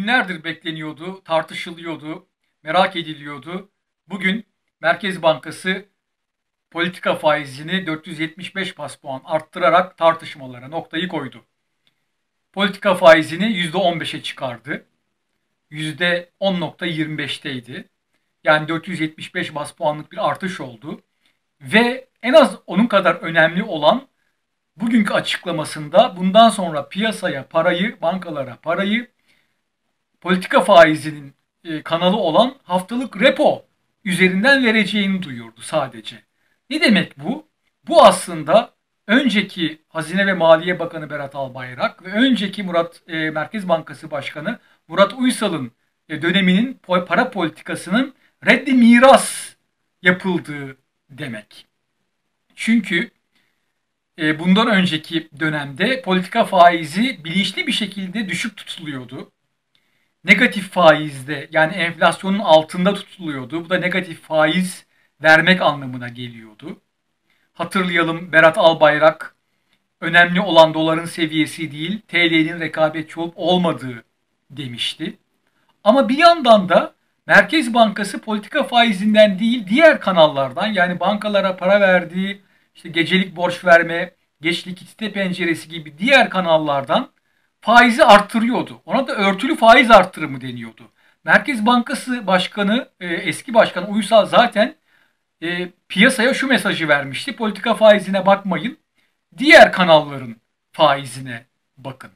Günlerdir bekleniyordu, tartışılıyordu, merak ediliyordu. Bugün Merkez Bankası politika faizini 475 bas puan arttırarak tartışmalara noktayı koydu. Politika faizini %15'e çıkardı. %10,25'teydi. Yani 475 bas puanlık bir artış oldu. Ve en az onun kadar önemli olan bugünkü açıklamasında bundan sonra piyasaya parayı, bankalara parayı politika faizinin kanalı olan haftalık repo üzerinden vereceğini duyurdu sadece. Ne demek bu? Bu aslında önceki Hazine ve Maliye Bakanı Berat Albayrak ve önceki Merkez Bankası Başkanı Murat Uysal'ın döneminin para politikasının reddi miras yapıldığı demek. Çünkü bundan önceki dönemde politika faizi bilinçli bir şekilde düşük tutuluyordu. Negatif faizde, yani enflasyonun altında tutuluyordu. Bu da negatif faiz vermek anlamına geliyordu. Hatırlayalım, Berat Albayrak önemli olan doların seviyesi değil, TL'nin rekabetçi olup olmadığı demişti. Ama bir yandan da Merkez Bankası politika faizinden değil, diğer kanallardan, yani bankalara para verdiği, işte gecelik borç verme, geç likidite penceresi gibi diğer kanallardan faizi arttırıyordu. Ona da örtülü faiz arttırımı deniyordu. Merkez Bankası Başkanı, eski başkan Uysal zaten piyasaya şu mesajı vermişti: politika faizine bakmayın, diğer kanalların faizine bakın.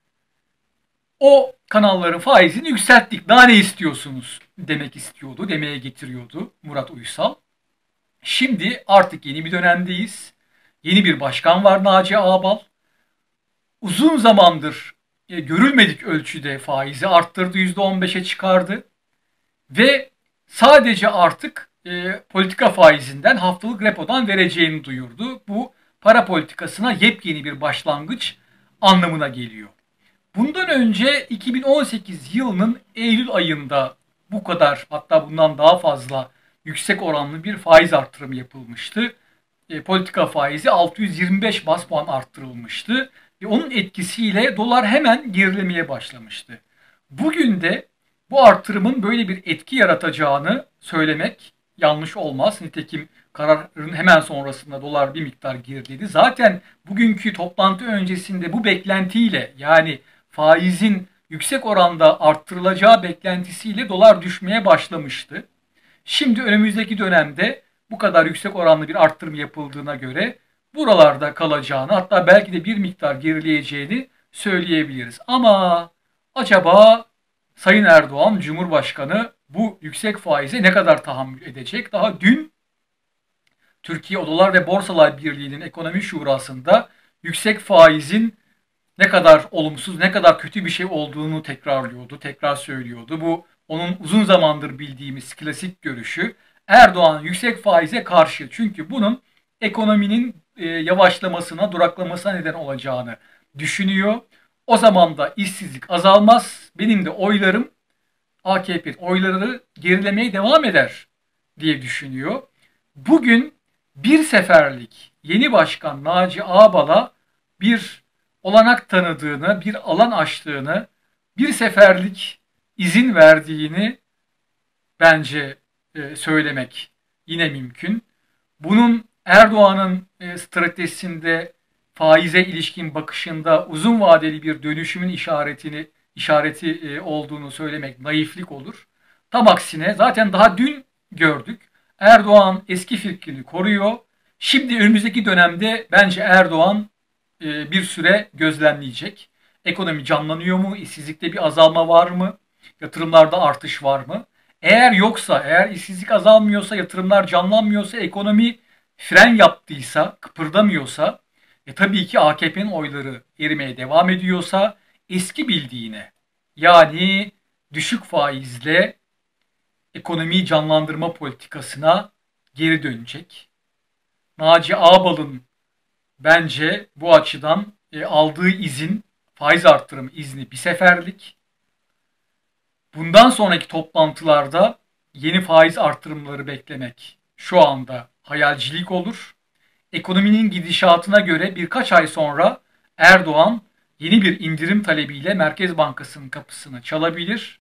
O kanalların faizini yükselttik, daha ne istiyorsunuz demek istiyordu, demeye getiriyordu Murat Uysal. Şimdi artık yeni bir dönemdeyiz. Yeni bir başkan var, Naci Ağbal. Uzun zamandır görülmedik ölçüde faizi arttırdı, %15'e çıkardı. Ve sadece artık politika faizinden, haftalık repodan vereceğini duyurdu. Bu para politikasına yepyeni bir başlangıç anlamına geliyor. Bundan önce 2018 yılının Eylül ayında bu kadar, hatta bundan daha fazla yüksek oranlı bir faiz arttırımı yapılmıştı. Politika faizi 625 bas puan arttırılmıştı ve onun etkisiyle dolar hemen gerilemeye başlamıştı. Bugün de bu artırımın böyle bir etki yaratacağını söylemek yanlış olmaz. Nitekim kararın hemen sonrasında dolar bir miktar geriledi. Zaten bugünkü toplantı öncesinde bu beklentiyle, yani faizin yüksek oranda arttırılacağı beklentisiyle dolar düşmeye başlamıştı. Şimdi önümüzdeki dönemde bu kadar yüksek oranlı bir arttırım yapıldığına göre buralarda kalacağını, hatta belki de bir miktar gerileyeceğini söyleyebiliriz. Ama acaba Sayın Erdoğan Cumhurbaşkanı bu yüksek faize ne kadar tahammül edecek? Daha dün Türkiye Odalar ve Borsalar Birliği'nin ekonomi şurasında yüksek faizin ne kadar olumsuz, ne kadar kötü bir şey olduğunu tekrarlıyordu, tekrar söylüyordu. Bu onun uzun zamandır bildiğimiz klasik görüşü. Erdoğan yüksek faize karşı, çünkü bunun ekonominin yavaşlamasına, duraklamasına neden olacağını düşünüyor. O zaman da işsizlik azalmaz. Benim de oylarım, AKP oyları gerilemeye devam eder diye düşünüyor. Bugün bir seferlik yeni başkan Naci Ağbal'a bir olanak tanıdığını, bir alan açtığını, bir seferlik izin verdiğini bence söylemek yine mümkün. Bunun Erdoğan'ın stratejisinde, faize ilişkin bakışında uzun vadeli bir dönüşümün işareti olduğunu söylemek naiflik olur. Tam aksine zaten daha dün gördük. Erdoğan eski fikrini koruyor. Şimdi önümüzdeki dönemde bence Erdoğan bir süre gözlemleyecek. Ekonomi canlanıyor mu? İşsizlikte bir azalma var mı? Yatırımlarda artış var mı? Eğer yoksa, eğer işsizlik azalmıyorsa, yatırımlar canlanmıyorsa, ekonomi fren yaptıysa, kıpırdamıyorsa, tabii ki AKP'nin oyları erimeye devam ediyorsa eski bildiğine, yani düşük faizle ekonomiyi canlandırma politikasına geri dönecek. Naci Ağbal'ın bence bu açıdan aldığı izin, faiz arttırım izni bir seferlik. Bundan sonraki toplantılarda yeni faiz arttırımları beklemek şu anda hayalcilik olur. Ekonominin gidişatına göre birkaç ay sonra Erdoğan yeni bir indirim talebiyle Merkez Bankası'nın kapısını çalabilir.